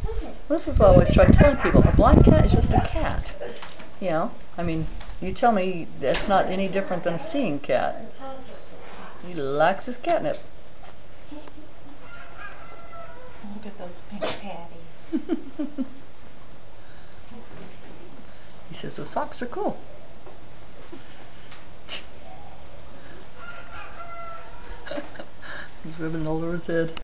This is what I always try telling people. A blind cat is just a cat. You know? I mean, you tell me that's not any different than a seeing cat. He likes his catnip. Look at those pink patties. He says those socks are cool. He's rubbing it all over his head.